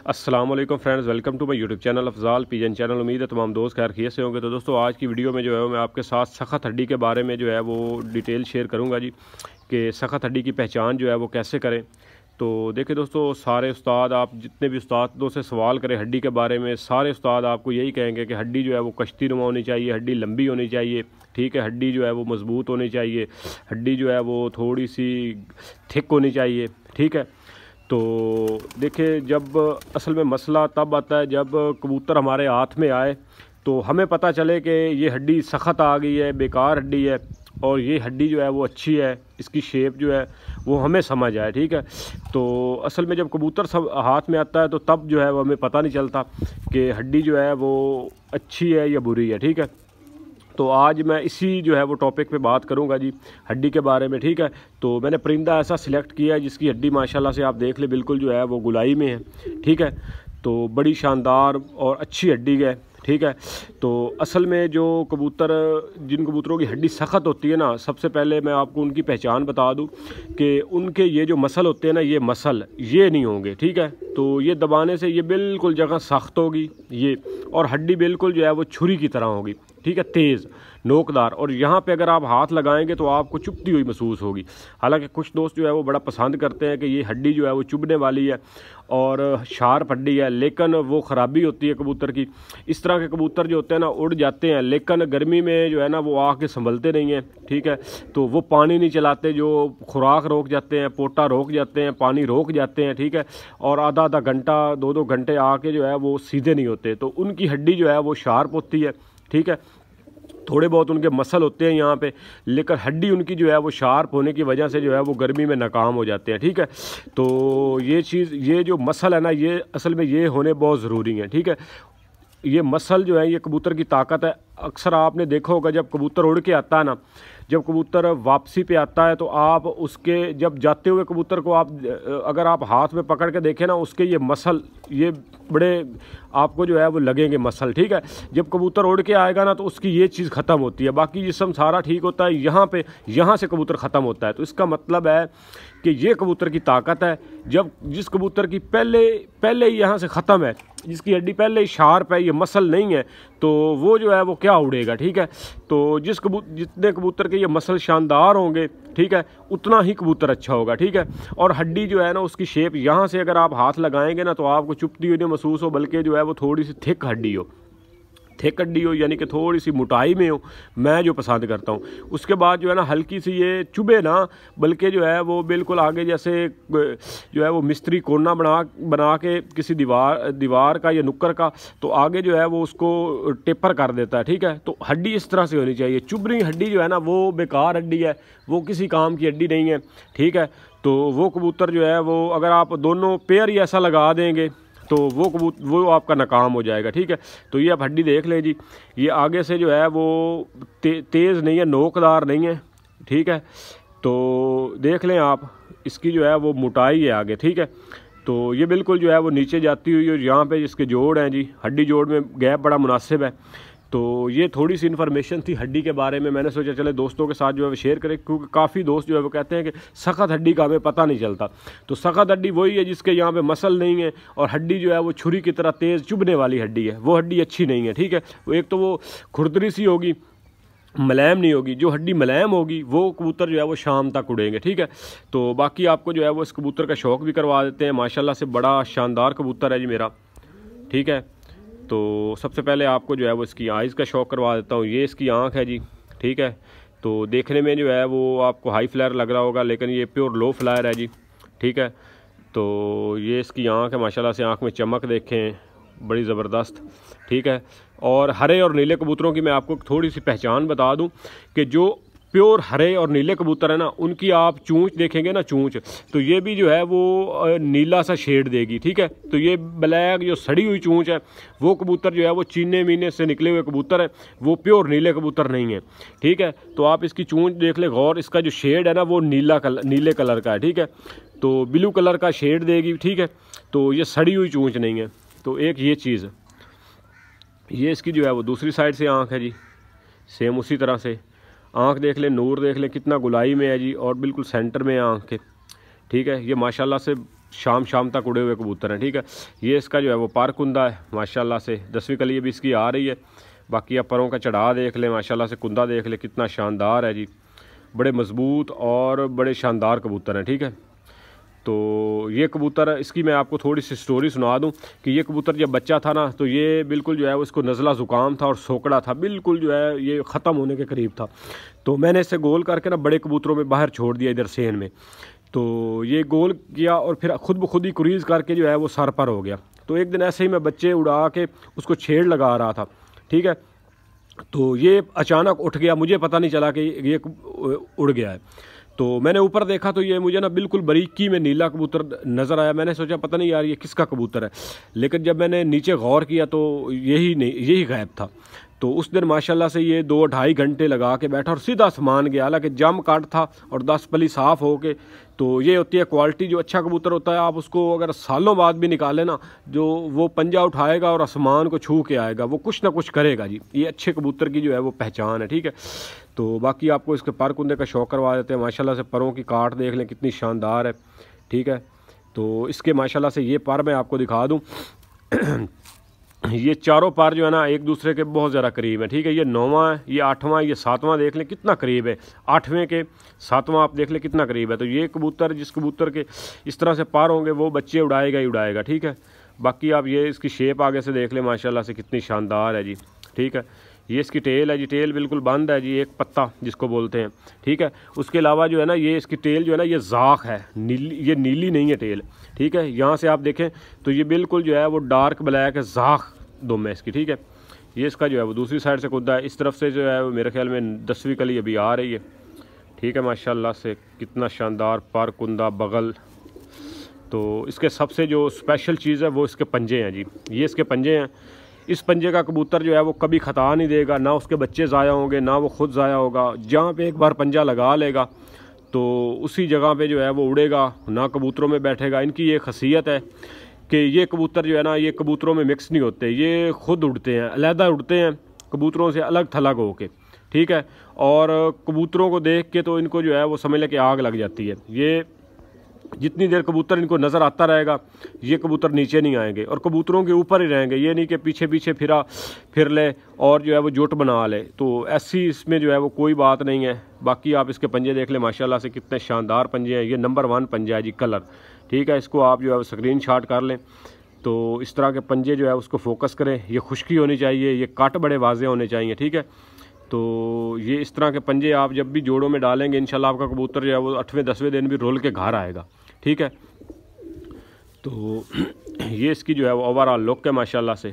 अस्सलाम वालेकुम friends, welcome to my YouTube channel Afzal pigeon channel. उम्मीद है तमाम दोस्त खैर खैरियत से होंगे। तो दोस्तों आज की वीडियो में जो है मैं आपके साथ सख्त हड्डी के बारे में जो है वो डिटेल शेयर करूंगा जी, कि सख्त हड्डी की पहचान जो है वो कैसे करें। तो देखिए दोस्तों, सारे उस्ताद, आप जितने भी उस्तादों से सवाल करें हड्डी के बारे में, सारे उस्ताद आपको यही कहेंगे कि हड्डी जो है वो कश्ती नुमा होनी चाहिए, हड्डी लंबी होनी चाहिए, ठीक है, हड्डी जो है वो मज़बूत होनी चाहिए, हड्डी जो है वो थोड़ी सी थिक होनी चाहिए, ठीक है। तो देखिए, जब असल में मसला तब आता है जब कबूतर हमारे हाथ में आए तो हमें पता चले कि ये हड्डी सख्त आ गई है, बेकार हड्डी है, और ये हड्डी जो है वो अच्छी है, इसकी शेप जो है वो हमें समझ आए, ठीक है। तो असल में जब कबूतर सब हाथ में आता है तो तब जो है वो हमें पता नहीं चलता कि हड्डी जो है वो अच्छी है या बुरी है, ठीक है। तो आज मैं इसी जो है वो टॉपिक पे बात करूंगा जी, हड्डी के बारे में, ठीक है। तो मैंने परिंदा ऐसा सिलेक्ट किया है जिसकी हड्डी माशाल्लाह से आप देख ले बिल्कुल जो है वो गुलाई में है, ठीक है। तो बड़ी शानदार और अच्छी हड्डी है, ठीक है। तो असल में जो कबूतर, जिन कबूतरों की हड्डी सख्त होती है ना, सबसे पहले मैं आपको उनकी पहचान बता दूं कि उनके ये जो मसल होते हैं ना, ये मसल ये नहीं होंगे, ठीक है। तो ये दबाने से ये बिल्कुल जगह सख्त होगी ये, और हड्डी बिल्कुल जो है वो छुरी की तरह होगी, ठीक है, तेज़ नोकदार, और यहाँ पे अगर आप हाथ लगाएंगे तो आपको चुभती हुई महसूस होगी। हालांकि कुछ दोस्त जो है वो बड़ा पसंद करते हैं कि ये हड्डी जो है वो चुभने वाली है और शार्प हड्डी है, लेकिन वो ख़राबी होती है कबूतर की। इस तरह के कबूतर जो होते हैं ना, उड़ जाते हैं, लेकिन गर्मी में जो है ना वो आके संभलते नहीं हैं, ठीक है। तो वो पानी नहीं चलाते, जो खुराक रोक जाते हैं, पोटा रोक जाते हैं, पानी रोक जाते हैं, ठीक है। और आधा आधा घंटा, दो दो घंटे आके जो है वो सीधे नहीं होते। तो उनकी हड्डी जो है वो शार्प होती है, ठीक है। थोड़े बहुत उनके मसल होते हैं यहाँ पे, लेकिन हड्डी उनकी जो है वो शार्प होने की वजह से जो है वो गर्मी में नाकाम हो जाते हैं, ठीक है। तो ये चीज़, ये जो मसल है ना, ये असल में ये होने बहुत ज़रूरी है, ठीक है। ये मसल जो है ये कबूतर की ताकत है। अक्सर आपने देखा होगा जब कबूतर उड़ के आता है ना, जब कबूतर वापसी पे आता है तो आप उसके, जब जाते हुए कबूतर को आप अगर आप हाथ में पकड़ के देखें ना, उसके ये मसल ये बड़े आपको जो है वो लगेंगे मसल, ठीक है। जब कबूतर उड़ के आएगा ना तो उसकी ये चीज़ ख़त्म होती है, बाकी जिस्म सारा ठीक होता है, यहाँ से कबूतर ख़त्म होता है। तो इसका मतलब है कि ये कबूतर की ताकत है। जब जिस कबूतर की पहले ही यहाँ से ख़त्म है, जिसकी हड्डी पहले ही शार्प है, ये मसल नहीं है, तो वो जो है वो क्या उड़ेगा, ठीक है। तो जितने कबूतर के ये मसल शानदार होंगे, ठीक है, उतना ही कबूतर अच्छा होगा, ठीक है। और हड्डी जो है ना, उसकी शेप यहाँ से अगर आप हाथ लगाएंगे ना तो आपको चुभती हुई नहीं महसूस हो, बल्कि जो है वो थोड़ी सी थिक हड्डी हो, थिक हड्डी हो, यानी कि थोड़ी सी मोटाई में हो, मैं जो पसंद करता हूँ। उसके बाद जो है ना हल्की सी ये चुभे ना, बल्कि जो है वो बिल्कुल आगे जैसे जो है वो मिस्त्री कोना बना के किसी दीवार का या नुक्कर का, तो आगे जो है वो उसको टेपर कर देता है, ठीक है। तो हड्डी इस तरह से होनी चाहिए। चुभनी हड्डी जो है ना वो बेकार हड्डी है, वो किसी काम की हड्डी नहीं है, ठीक है। तो वो कबूतर जो है वो, अगर आप दोनों पेयर ही ऐसा लगा देंगे तो वो आपका नाकाम हो जाएगा, ठीक है। तो ये आप हड्डी देख लें जी, ये आगे से जो है वो तेज़ नहीं है, नोकदार नहीं है, ठीक है। तो देख लें आप, इसकी जो है वो मोटाई है आगे, ठीक है। तो ये बिल्कुल जो है वो नीचे जाती हुई, और यहाँ पे जिसके जोड़ हैं जी, हड्डी जोड़ में गैप बड़ा मुनासिब है। तो ये थोड़ी सी इन्फॉर्मेशन थी हड्डी के बारे में, मैंने सोचा चले दोस्तों के साथ जो है वो शेयर करें, क्योंकि काफ़ी दोस्त जो है वो कहते हैं कि सख्त हड्डी का हमें पता नहीं चलता। तो सख्त हड्डी वही है जिसके यहाँ पे मसल नहीं है, और हड्डी जो है वो छुरी की तरह तेज़ चुभने वाली हड्डी है, वो हड्डी अच्छी नहीं है, ठीक है। वो एक तो वो खुरदरी सी होगी, मुलायम नहीं होगी। जो हड्डी मुलायम होगी वो कबूतर जो है वो शाम तक उड़ेंगे, ठीक है। तो बाकी आपको जो है वो इस कबूतर का शौक़ भी करवा देते हैं। माशाल्लाह से बड़ा शानदार कबूतर है जी मेरा, ठीक है। तो सबसे पहले आपको जो है वो इसकी आइज़ का शौक़ करवा देता हूँ। ये इसकी आँख है जी, ठीक है। तो देखने में जो है वो आपको हाई फ्लायर लग रहा होगा, लेकिन ये प्योर लो फ्लायर है जी, ठीक है। तो ये इसकी आँख है, माशाल्लाह से आँख में चमक देखें, बड़ी ज़बरदस्त, ठीक है। और हरे और नीले कबूतरों की मैं आपको थोड़ी सी पहचान बता दूं कि जो प्योर हरे और नीले कबूतर है ना, उनकी आप चूंच देखेंगे ना, चूंच, तो ये भी जो है वो नीला सा शेड देगी, ठीक है। तो ये ब्लैक जो सड़ी हुई चूंच है, वो कबूतर जो है वो चीने मीने से निकले हुए कबूतर है, वो प्योर नीले कबूतर नहीं है, ठीक है। तो आप इसकी चूंच देख ले गौर, इसका जो शेड है ना वो नीले कलर का है, ठीक है। तो ब्लू कलर का शेड देगी, ठीक है। तो ये सड़ी हुई चूंच नहीं है। तो एक ये चीज़, ये इसकी जो है वो दूसरी साइड से आँख है जी, सेम उसी तरह से आँख देख लें, नूर देख लें कितना गुलाई में है जी, और बिल्कुल सेंटर में है आँख के, ठीक है। ये माशाल्लाह से शाम शाम तक उड़े हुए कबूतर हैं। ठीक है, ये इसका जो है वो पार कुंदा है माशाल्लाह से, 10वीं कली भी इसकी आ रही है। बाकी आप परों का चढ़ा देख लें माशाल्लाह से, कुंदा देख लें कितना शानदार है जी, बड़े मज़बूत और बड़े शानदार कबूतर हैं। ठीक है, तो ये कबूतर, इसकी मैं आपको थोड़ी सी स्टोरी सुना दूं कि ये कबूतर जब बच्चा था ना, तो ये बिल्कुल जो है उसको नज़ला ज़ुकाम था और सोकड़ा था, बिल्कुल जो है ये ख़त्म होने के करीब था। तो मैंने इसे गोल करके ना बड़े कबूतरों में बाहर छोड़ दिया इधर सेन में। तो ये गोल किया और फिर खुद ब खुद ही क्रूज़ करके जो है वो सर पर हो गया। तो एक दिन ऐसे ही मैं बच्चे उड़ा के उसको छेड़ लगा रहा था। ठीक है, तो ये अचानक उठ गया, मुझे पता नहीं चला कि ये उड़ गया है। तो मैंने ऊपर देखा तो ये मुझे ना बिल्कुल बारीकी में नीला कबूतर नज़र आया। मैंने सोचा पता नहीं यार ये किसका कबूतर है, लेकिन जब मैंने नीचे गौर किया तो यही गायब था। तो उस दिन माशाल्लाह से ये 2-2.5 घंटे लगा के बैठा और सीधा आसमान गया, हालांकि जम काट था और 10 पली साफ़ हो के। तो ये होती है क्वालिटी, जो अच्छा कबूतर होता है आप उसको अगर सालों बाद भी निकालें ना, जो वो पंजा उठाएगा और आसमान को छू के आएगा, वो कुछ ना कुछ करेगा जी। ये अच्छे कबूतर की जो है वो पहचान है। ठीक है, तो बाकी आपको इसके पर कुंदे का शौक करवा देते हैं। माशाल्लाह से परों की काट देख लें कितनी शानदार है। ठीक है, तो इसके माशाल्लाह से ये पर मैं आपको दिखा दूँ ये चारों पार जो है ना एक दूसरे के बहुत ज़्यादा करीब है। ठीक है, ये 9वां है, ये 8वां, ये 7वां देख लें कितना करीब है, 8वें के 7वां आप देख लें कितना करीब है। तो ये कबूतर, जिस कबूतर के इस तरह से पार होंगे वो बच्चे उड़ाएगा ही उड़ाएगा। ठीक है, बाकी आप ये इसकी शेप आगे से देख लें माशाल्लाह से कितनी शानदार है जी। ठीक है, ये इसकी टेल है जी, टेल बिल्कुल बंद है जी, एक पत्ता जिसको बोलते हैं। ठीक है, उसके अलावा जो है ना ये इसकी टेल जो है ना ये ज़ाख है, नीली, ये नीली नहीं है टेल। ठीक है, यहाँ से आप देखें तो ये बिल्कुल जो है वो डार्क ब्लैक है, ज़ाख दुम है इसकी। ठीक है, ये इसका जो है वो दूसरी साइड से कुदा है, इस तरफ से जो है वो मेरे ख्याल में 10वीं कली अभी आ रही है। ठीक है, माशाल्लाह से कितना शानदार पर कुंदा बगल। तो इसके सबसे जो स्पेशल चीज़ है वो इसके पंजे हैं जी, ये इसके पंजे हैं। इस पंजे का कबूतर जो है वो कभी खता नहीं देगा, ना उसके बच्चे ज़ाया होंगे ना वो खुद ज़ाया होगा। जहाँ पे एक बार पंजा लगा लेगा तो उसी जगह पे जो है वो उड़ेगा, ना कबूतरों में बैठेगा। इनकी ये खसियत है कि ये कबूतर जो है ना ये कबूतरों में मिक्स नहीं होते, ये खुद उड़ते हैं, अलहदा उड़ते हैं कबूतरों से अलग थलग होके। ठीक है, और कबूतरों को देख के तो इनको जो है वो समझ लें कि आग लग जाती है। ये जितनी देर कबूतर इनको नज़र आता रहेगा ये कबूतर नीचे नहीं आएंगे और कबूतरों के ऊपर ही रहेंगे। ये नहीं कि पीछे पीछे फिर ले और जो है वो जोट बना ले, तो ऐसी इसमें जो है वो कोई बात नहीं है। बाकी आप इसके पंजे देख लें माशाल्लाह से कितने शानदार पंजे हैं। ये नंबर 1 पंजा है जी, कलर। ठीक है, इसको आप जो है वो स्क्रीन शॉट कर लें। तो इस तरह के पंजे जो है उसको फोकस करें, ये खुश्की होनी चाहिए, ये काट बड़े वाजे होने चाहिए। ठीक है, तो ये इस तरह के पंजे आप जब भी जोड़ों में डालेंगे इंशाल्लाह आपका कबूतर जो है वो 8वें-10वें दिन भी रोल के घर आएगा। ठीक है, तो ये इसकी जो है वो ओवरऑल लुक है माशाल्लाह से।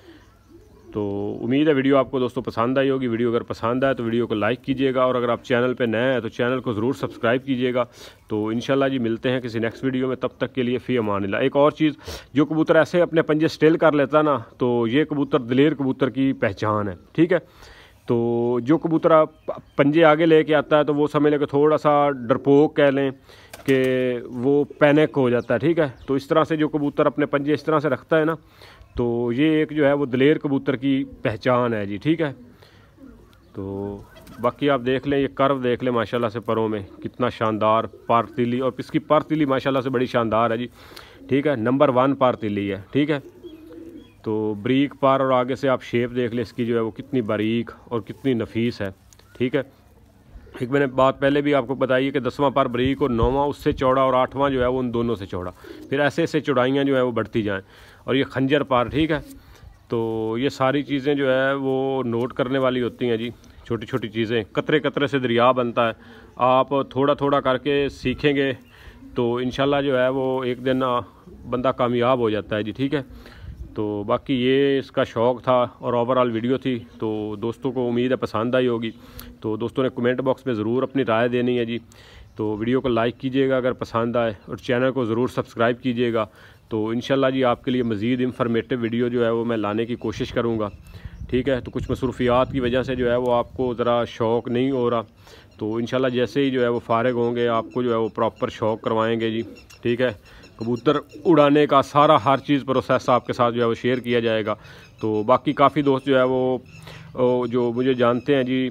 तो उम्मीद है वीडियो आपको दोस्तों पसंद आई होगी। वीडियो अगर पसंद आए तो वीडियो को लाइक कीजिएगा और अगर आप चैनल पे नए हैं तो चैनल को ज़रूर सब्सक्राइब कीजिएगा। तो इंशाल्लाह जी मिलते हैं किसी नेक्स्ट वीडियो में, तब तक के लिए फ़ी अमानिल्लाह। एक और चीज़, जो कबूतर ऐसे अपने पंजे स्टेल कर लेता ना, तो ये कबूतर दिलेर कबूतर की पहचान है। ठीक है, तो जो कबूतर पंजे आगे लेके आता है तो वो समझ लें कि थोड़ा सा डरपोक कह लें कि वो पैनिक हो जाता है। ठीक है, तो इस तरह से जो कबूतर अपने पंजे इस तरह से रखता है ना, तो ये एक जो है वो दिलेर कबूतर की पहचान है जी। ठीक है, तो बाकी आप देख लें, ये कर्व देख लें माशाल्लाह से परों में कितना शानदार पारतीली, और इसकी पारतीली माशाल्लाह से बड़ी शानदार है जी। ठीक है, नंबर 1 पारतीली है। ठीक है, तो ब्रीक पार और आगे से आप शेप देख लें इसकी जो है वो कितनी बारीक और कितनी नफीस है। ठीक है, एक मैंने बात पहले भी आपको बताई है कि 10वां पार ब्रीक और 9वां उससे चौड़ा और 8वां जो है वो उन दोनों से चौड़ा, फिर ऐसे ऐसे चौड़ाइयाँ जो है वो बढ़ती जाएं। और ये खंजर पार। ठीक है, तो ये सारी चीज़ें जो है वो नोट करने वाली होती हैं जी, छोटी छोटी चीज़ें। कतरे कतरे से दरिया बनता है, आप थोड़ा थोड़ा करके सीखेंगे तो इंशाल्लाह जो है वो एक दिन बंदा कामयाब हो जाता है जी। ठीक है, तो बाकी ये इसका शौक़ था और ओवरऑल वीडियो थी, तो दोस्तों को उम्मीद है पसंद आई होगी। तो दोस्तों ने कमेंट बॉक्स में ज़रूर अपनी राय देनी है जी। तो वीडियो को लाइक कीजिएगा अगर पसंद आए और चैनल को ज़रूर सब्सक्राइब कीजिएगा। तो इंशाल्लाह जी आपके लिए मज़ीद इंफॉर्मेटिव वीडियो जो है वो मैं लाने की कोशिश करूँगा। ठीक है, तो कुछ मसरूफियात की वजह से जो है वो आपको ज़रा शौक़ नहीं हो रहा, तो इंशाल्लाह जैसे ही जो है वो फ़ारिग होंगे आपको जो है वो प्रॉपर शौक़ करवाएंगे जी। ठीक है, कबूतर उड़ाने का सारा हर चीज़ प्रोसेस आपके साथ जो है वो शेयर किया जाएगा। तो बाकी काफ़ी दोस्त जो है वो जो मुझे जानते हैं जी,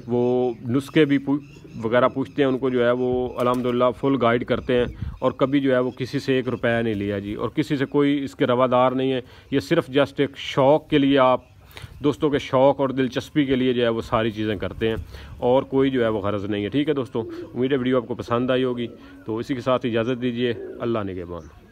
वो नुस्खे भी वगैरह पूछते हैं, उनको जो है वो अल्हम्दुलिल्लाह फुल गाइड करते हैं। और कभी जो है वो किसी से 1 रुपया नहीं लिया जी, और किसी से कोई इसके रवादार नहीं है। ये सिर्फ जस्ट एक शौक़ के लिए, आप दोस्तों के शौक़ और दिलचस्पी के लिए जो है वो सारी चीज़ें करते हैं, और कोई जो है वो गरज नहीं है। ठीक है दोस्तों, उम्मीद है वीडियो आपको पसंद आई होगी। तो इसी के साथ इजाज़त दीजिए, अल्लाह निगहबान।